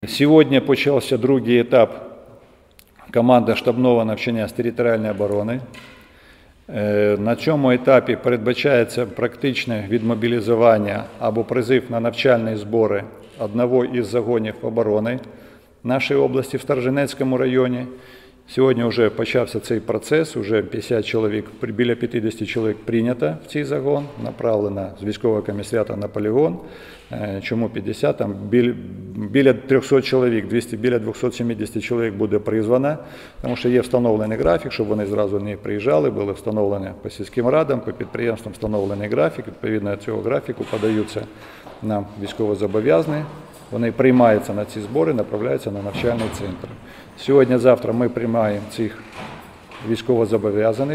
Сьогодні почався другий етап команди штабного навчання з територіальної оборони. На цьому етапі передбачається практичне відмобілізування або призив на навчальні збори одного із загонів оборони нашої області в Сторожинецькому районі. Сьогодні вже почався цей процес, вже 50 чоловік, біля 50 чоловік прийнято в цей загон, направлено з військового комісаріату на полігон. Чому 50? Там біля 300 чоловік, біля 270 чоловік буде призвано, тому що є встановлений графік, щоб вони зразу не приїжджали, були встановлені по сільським радам, по підприємствам встановлений графік, відповідно цього графіку подаються нам військовозобов'язані. Вони приймаються на ці збори, направляються на навчальний центр. Сьогодні-завтра ми приймаємо цих військовозобов'язаних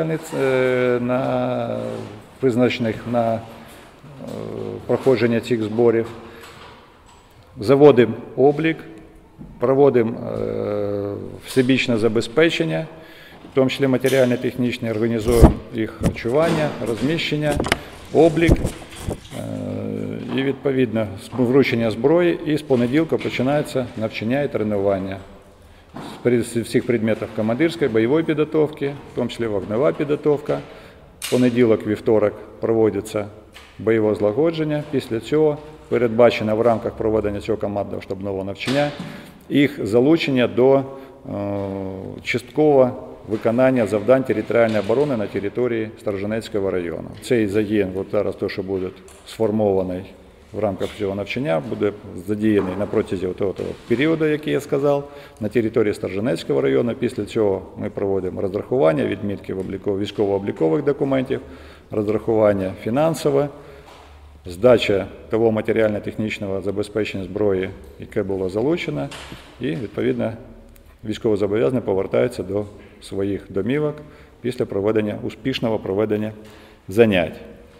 призначених на проходження цих зборів. Заводимо облік, проводимо всебічне забезпечення, в тому числі матеріально-технічне, організуємо їх харчування, розміщення, облік. І, відповідно, вручення зброї, і з понеділка починається навчання і тренування з всіх предметів командирської, бойової підготовки, в тому числі вогнева підготовка. Понеділок, вівторок проводиться бойове злагодження. Після цього передбачено в рамках проведення цього командного штабного навчання їх залучення до часткового виконання завдань територіальної оборони на території Сторожинецького району. Цей загін, от зараз те, що буде сформований в рамках цього навчання, буде задіяний на протязі того періоду, який я сказав, на території Сторожинецького району. Після цього ми проводимо розрахування, відмітки військово-облікових документів, розрахування фінансове, здача того матеріально-технічного забезпечення зброї, яке було залучено, і, відповідно, військовозобов'язані повертаються до своїх домівок після успішного проведення занять.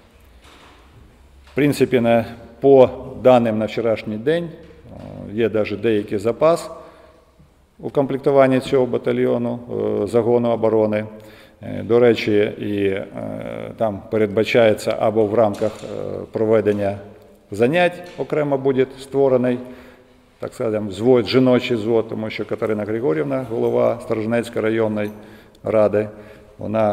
В принципі, по даним на вчорашній день є навіть деякий запас у комплектуванні цього батальйону, загону оборони. До речі, і там передбачається або в рамках проведення занять окремо буде створений, так скажемо, жіночий звод, тому що Катерина Григорівна, голова Сторожинецької районної ради, вона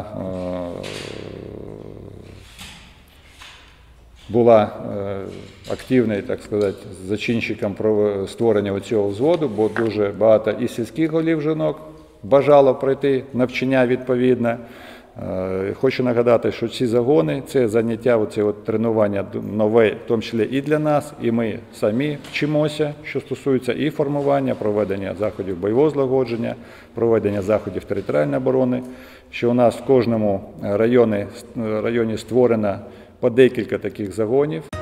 була активною, так сказати, зачинщиком створення цього взводу, бо дуже багато і сільських голів жінок бажало пройти навчання відповідне. Хочу нагадати, що ці загони, це заняття, це тренування нове, в тому числі і для нас, і ми самі вчимося, що стосується і формування, проведення заходів бойового злагодження, проведення заходів територіальної оборони, що у нас в кожному районі створено по декілька таких загонів.